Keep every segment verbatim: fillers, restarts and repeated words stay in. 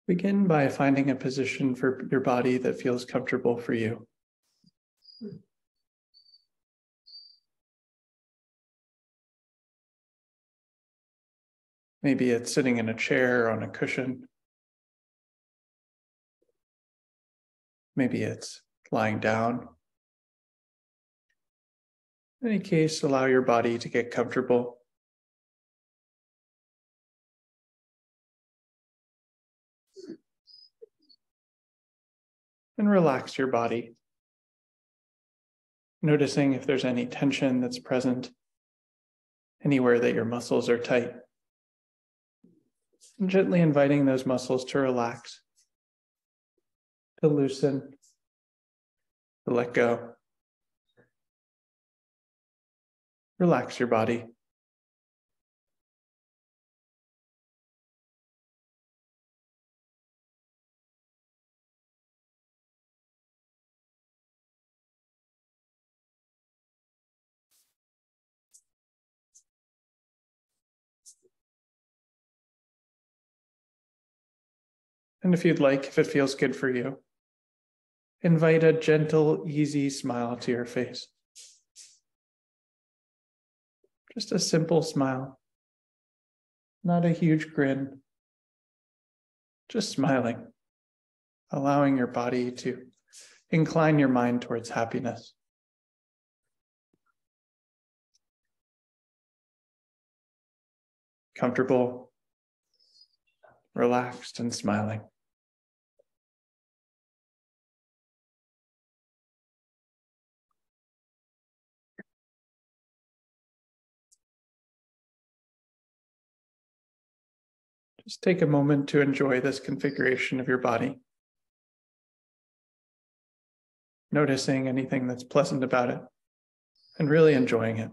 Begin by finding a position for your body that feels comfortable for you. Maybe it's sitting in a chair or on a cushion. Maybe it's lying down. In any case, allow your body to get comfortable. And relax your body, noticing if there's any tension that's present, anywhere that your muscles are tight. And gently inviting those muscles to relax, to loosen, to let go. Relax your body. And if you'd like, if it feels good for you, invite a gentle, easy smile to your face. Just a simple smile, not a huge grin, just smiling, allowing your body to incline your mind towards happiness. Comfortable, relaxed, and smiling. Just take a moment to enjoy this configuration of your body. Noticing anything that's pleasant about it and really enjoying it.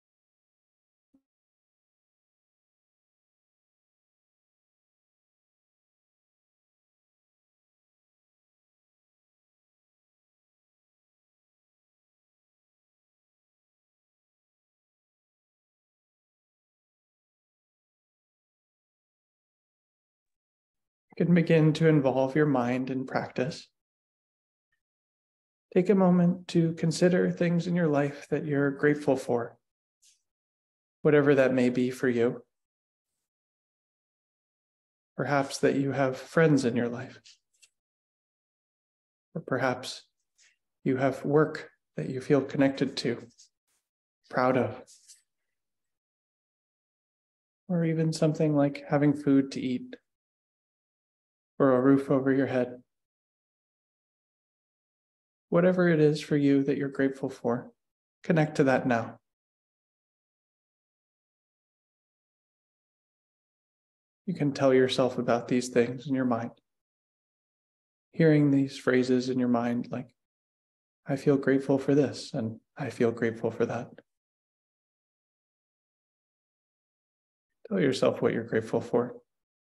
You can begin to involve your mind in practice. Take a moment to consider things in your life that you're grateful for, whatever that may be for you. Perhaps that you have friends in your life, or perhaps you have work that you feel connected to, proud of, or even something like having food to eat, or a roof over your head. Whatever it is for you that you're grateful for, connect to that now. You can tell yourself about these things in your mind. Hearing these phrases in your mind like, I feel grateful for this, and I feel grateful for that. Tell yourself what you're grateful for.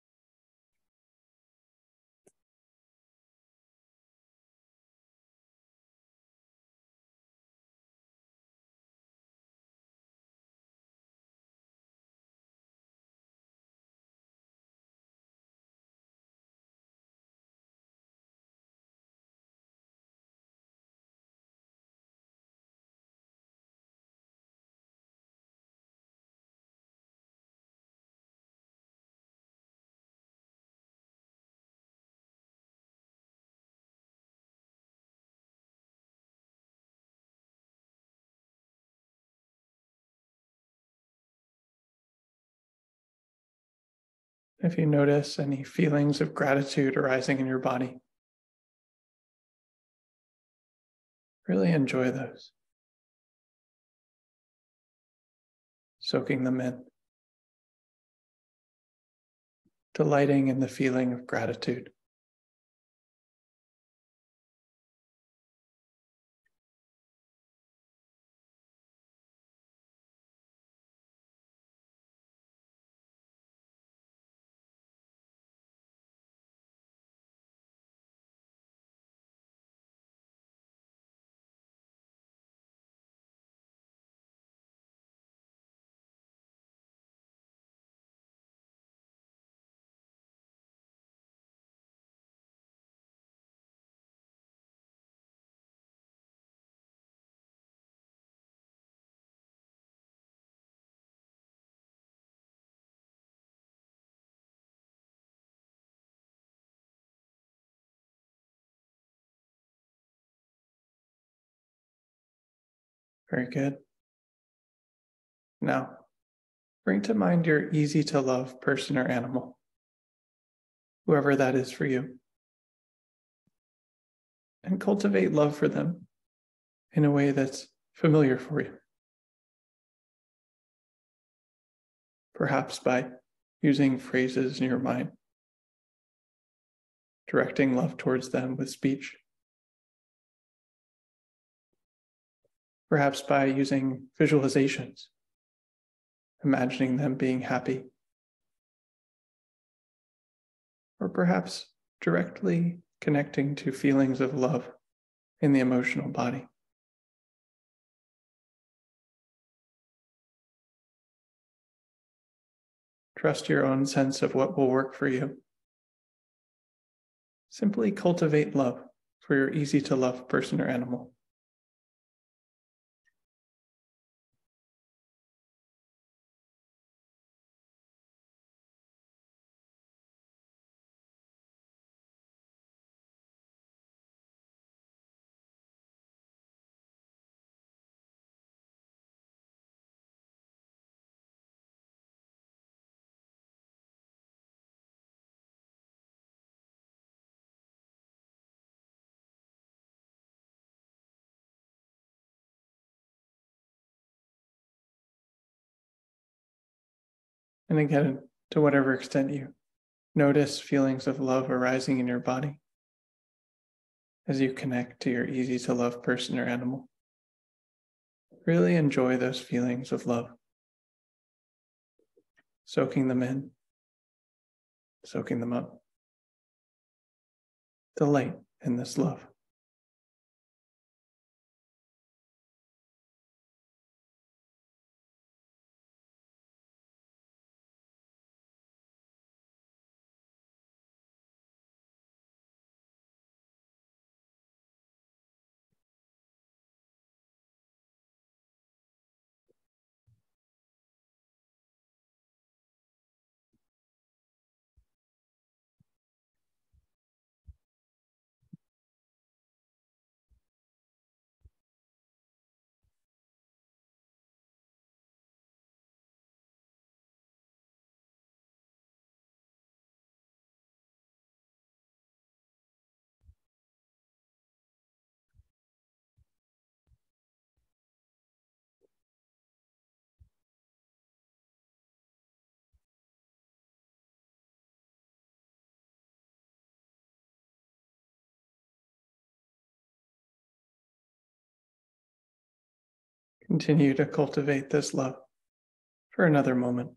If you notice any feelings of gratitude arising in your body, really enjoy those. Soaking them in. Delighting in the feeling of gratitude. Very good. Now, bring to mind your easy to love person or animal, whoever that is for you, and cultivate love for them in a way that's familiar for you. Perhaps by using phrases in your mind, directing love towards them with speech. Perhaps by using visualizations, imagining them being happy. Or perhaps directly connecting to feelings of love in the emotional body. Trust your own sense of what will work for you. Simply cultivate love for your easy to love person or animal. And again, to whatever extent you notice feelings of love arising in your body as you connect to your easy to love person or animal, really enjoy those feelings of love, soaking them in, soaking them up. Delight in this love. Continue to cultivate this love for another moment.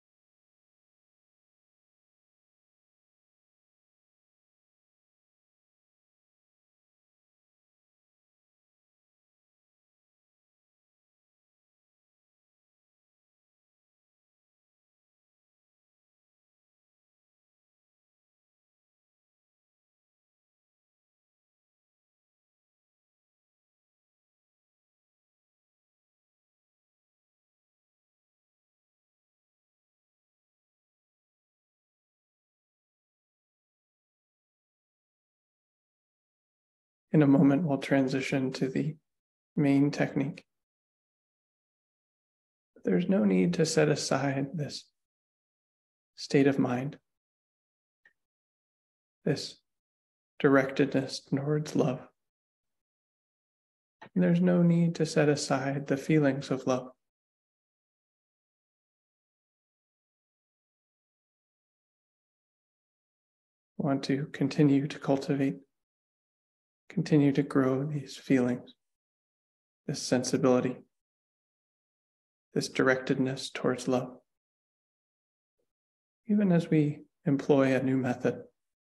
In a moment, we'll transition to the main technique. There's no need to set aside this state of mind, this directedness towards love. And there's no need to set aside the feelings of love. I want to continue to cultivate, continue to grow these feelings, this sensibility, this directedness towards love, even as we employ a new method.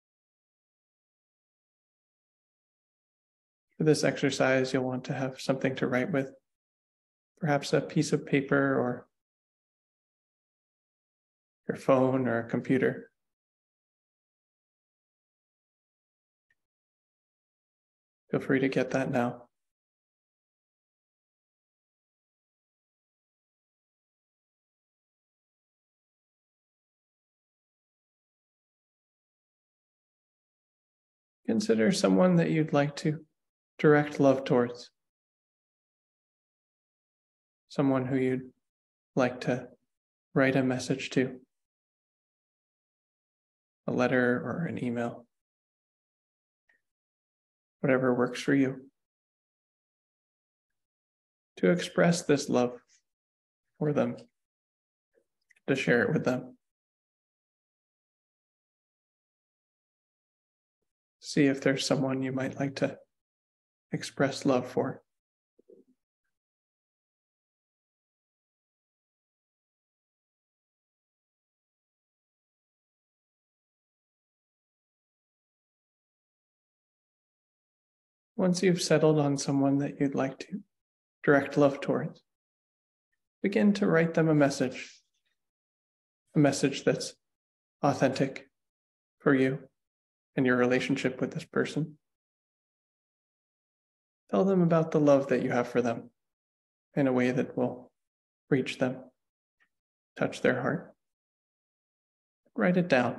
For this exercise, you'll want to have something to write with, perhaps a piece of paper or your phone or a computer. Feel free to get that now. Consider someone that you'd like to direct love towards. someone who you'd like to write a message to, a letter or an email, whatever works for you, to express this love for them, to share it with them. See if there's someone you might like to express love for. Once you've settled on someone that you'd like to direct love towards, begin to write them a message, a message that's authentic for you and your relationship with this person. Tell them about the love that you have for them in a way that will reach them, touch their heart. Write it down.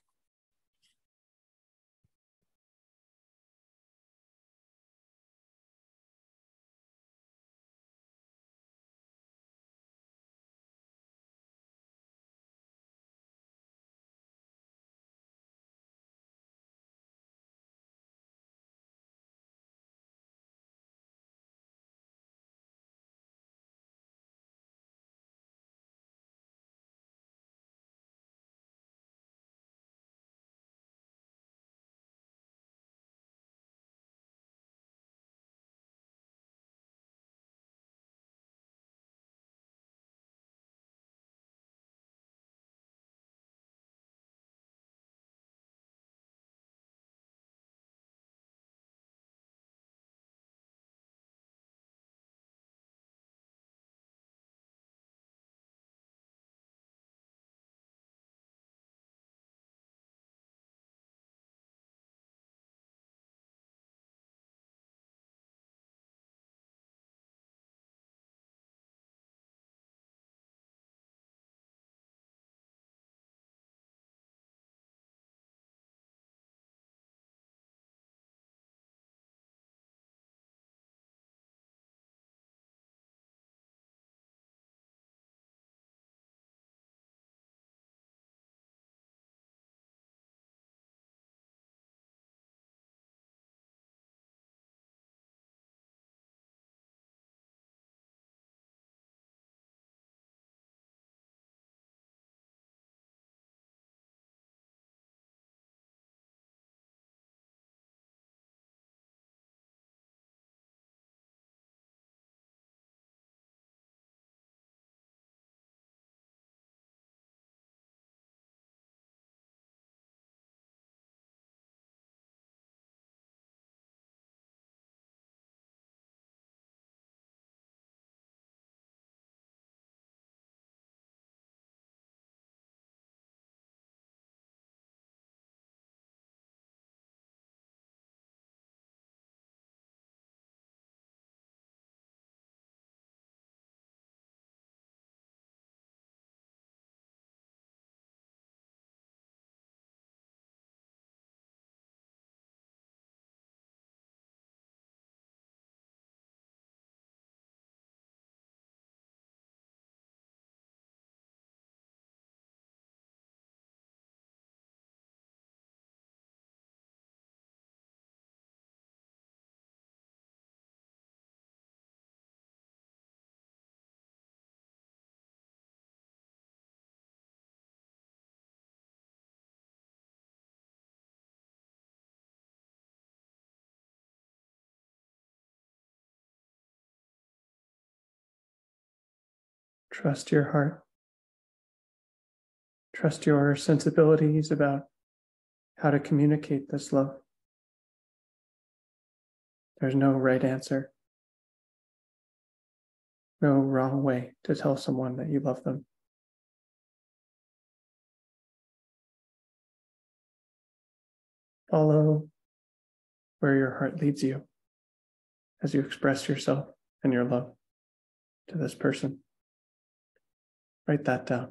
Trust your heart. Trust your sensibilities about how to communicate this love. There's no right answer, no wrong way to tell someone that you love them. Follow where your heart leads you as you express yourself and your love to this person. Write that down.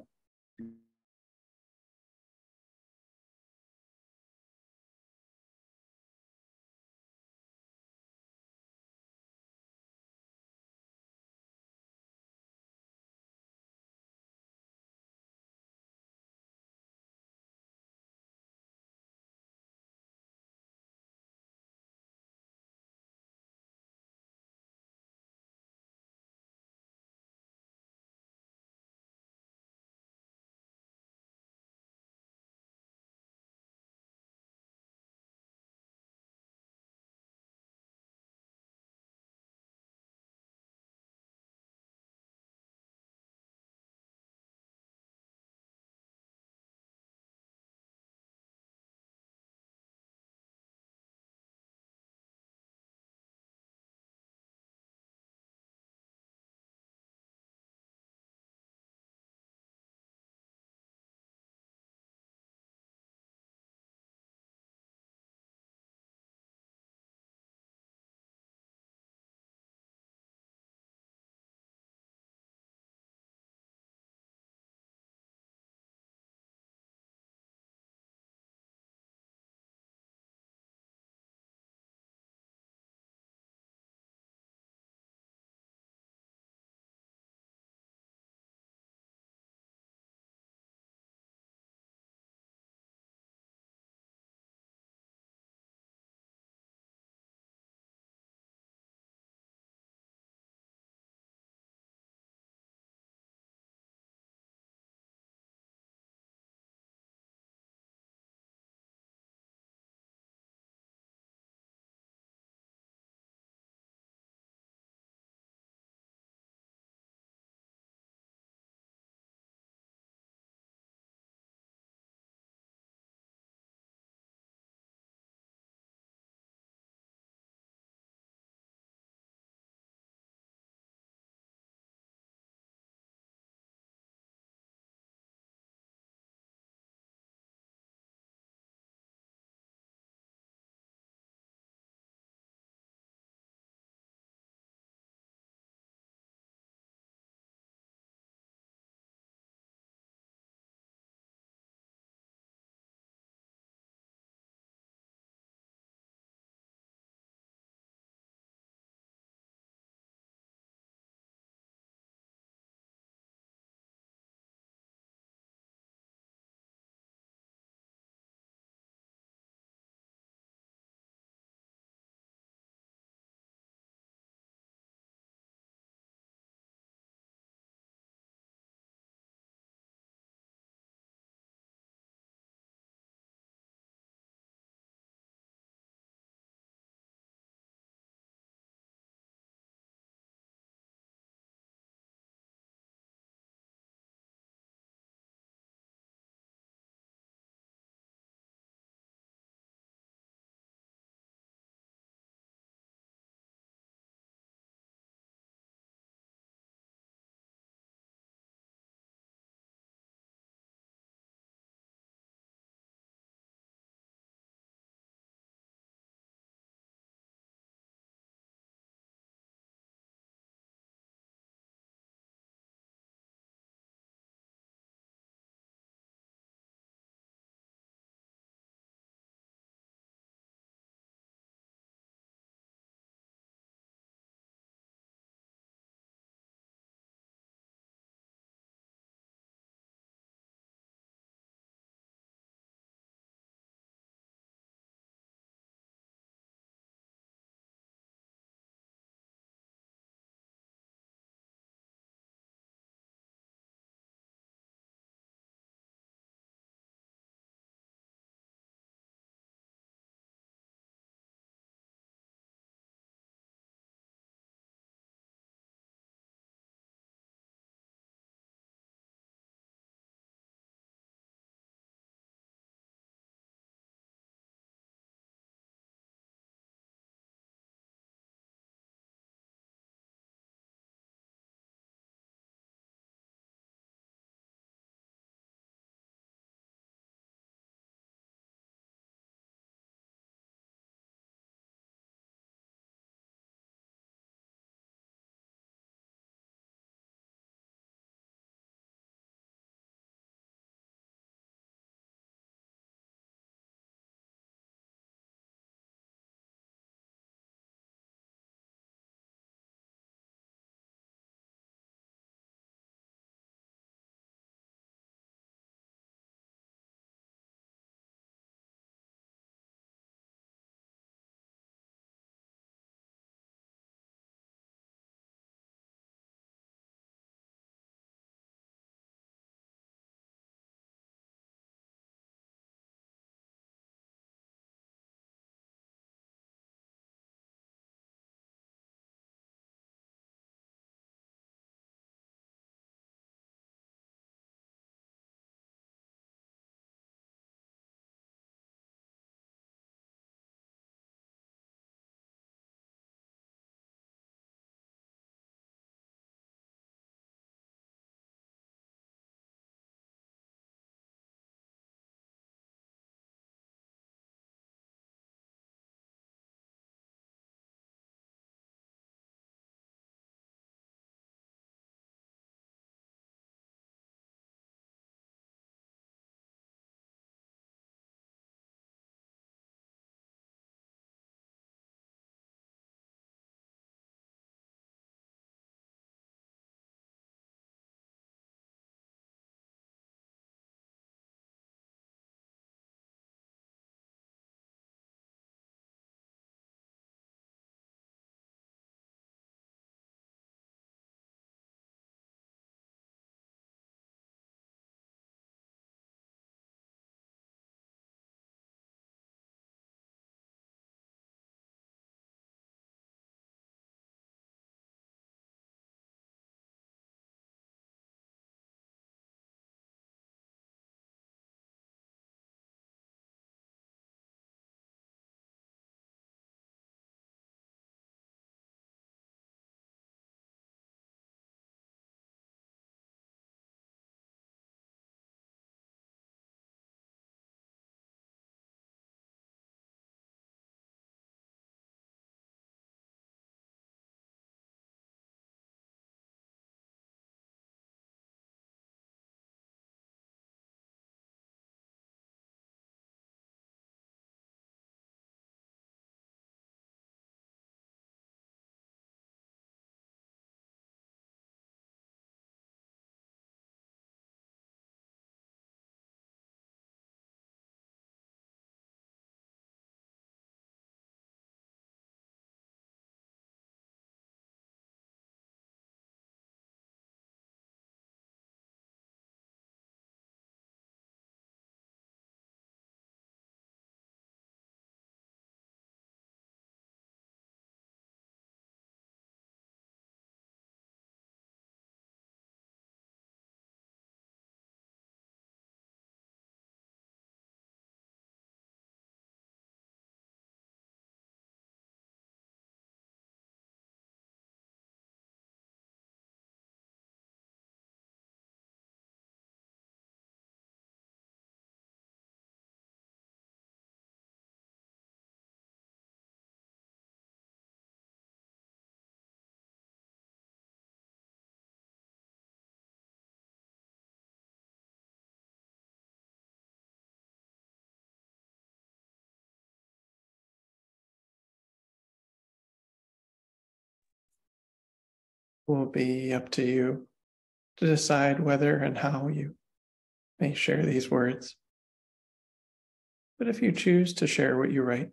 will be up to you to decide whether and how you may share these words. But if you choose to share what you write,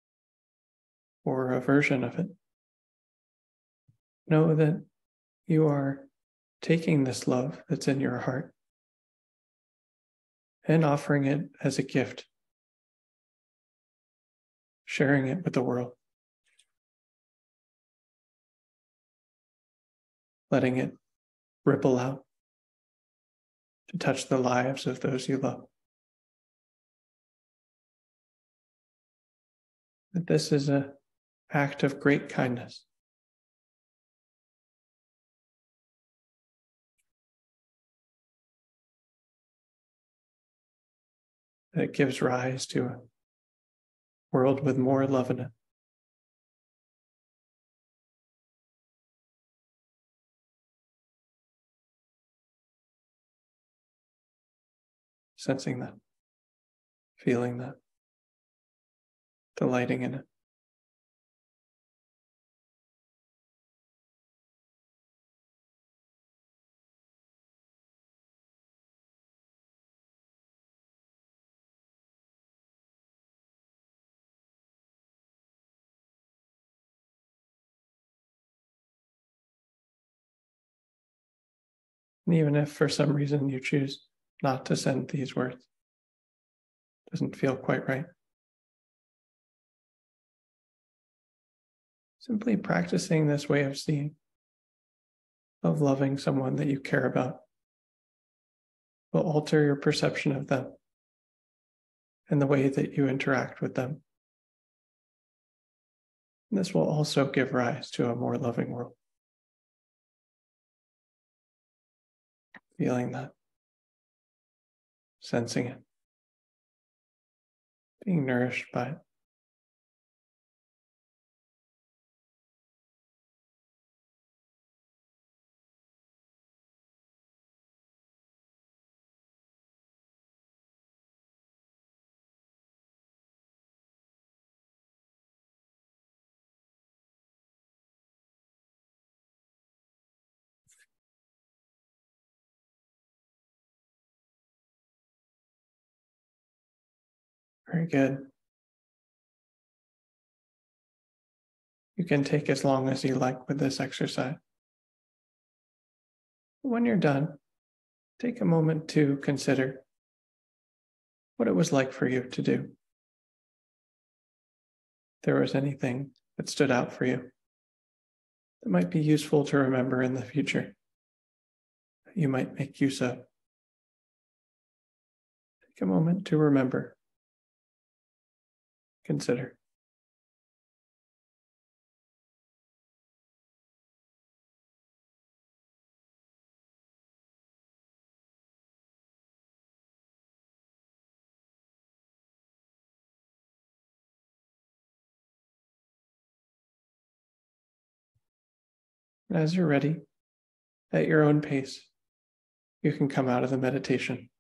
or a version of it, know that you are taking this love that's in your heart and offering it as a gift, sharing it with the world, letting it ripple out to touch the lives of those you love. That this is an act of great kindness. That it gives rise to a world with more love in it. Sensing that, feeling that, delighting in it. And even if for some reason you choose not to send these words, doesn't feel quite right, simply practicing this way of seeing, of loving someone that you care about, will alter your perception of them and the way that you interact with them. And this will also give rise to a more loving world. Feeling that, sensing it, being nourished by it. Very good. You can take as long as you like with this exercise. When you're done, take a moment to consider what it was like for you to do. If there was anything that stood out for you that might be useful to remember in the future, that you might make use of. Take a moment to remember, consider. And as you're ready, at your own pace, you can come out of the meditation.